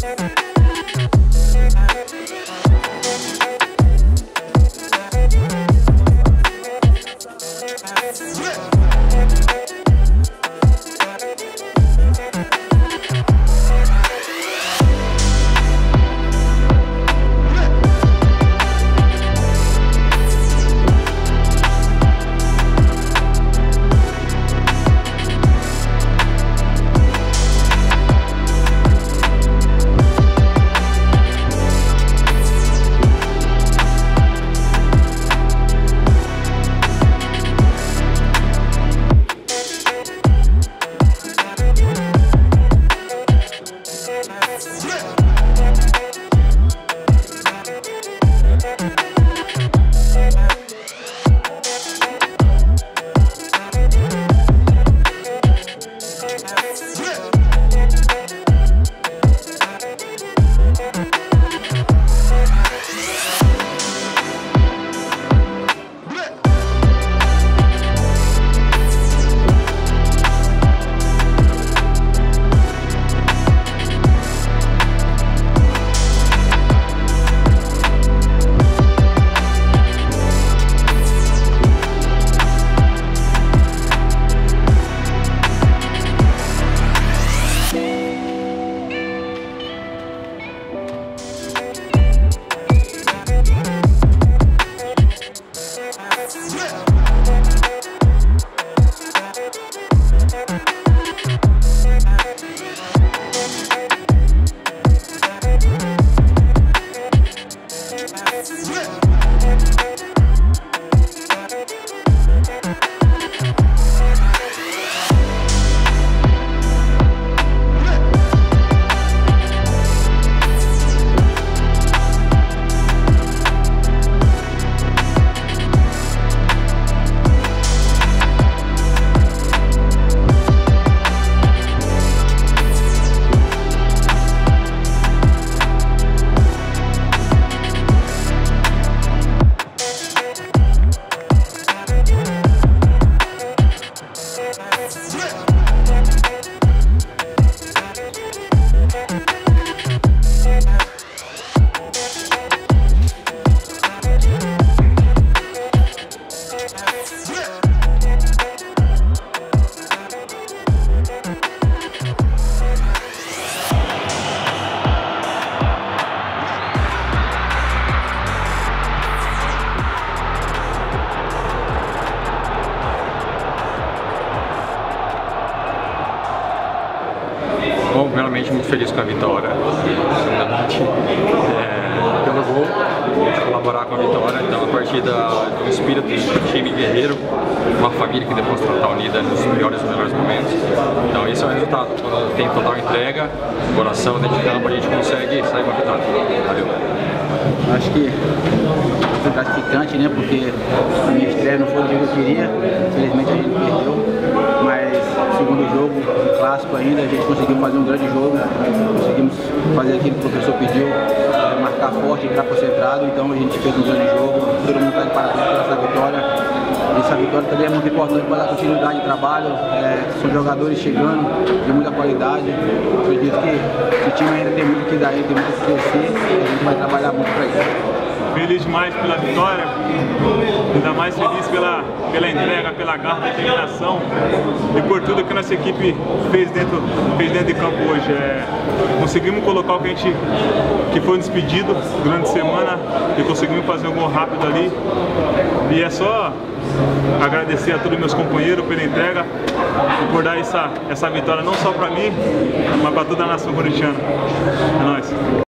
Bom, primeiramente muito feliz com a vitória, segundamente pelo gol, colaborar com a vitória. Então a partida de um espírito de time guerreiro, uma família que demonstra estar unida nos piores e melhores momentos. Então esse é o resultado, quando tem total entrega, coração dentro de campo, a gente consegue sair com a vitória. Valeu! Acho que foi gratificante, né? Porque a minha estreia não foi o que eu queria, infelizmente a gente perdeu, mas no segundo jogo, um clássico ainda, a gente conseguiu fazer um grande jogo, conseguimos fazer aquilo que o professor pediu, marcar forte, entrar concentrado, então a gente fez um grande jogo, todo mundo está de parabéns por essa vitória. Essa vitória também é muito importante para dar continuidade de trabalho, são jogadores chegando de muita qualidade. Eu acredito que o time ainda tem muito que dar, tem muito que crescer e a gente vai trabalhar muito para isso. Feliz demais pela vitória, ainda mais feliz pela entrega, pela garra, determinação e por tudo que a nossa equipe fez dentro de campo hoje. Conseguimos colocar o que foi despedido durante a semana e conseguimos fazer um gol rápido ali. E é só agradecer a todos os meus companheiros pela entrega e por dar essa vitória não só para mim, mas para toda a nação corintiana. É nóis!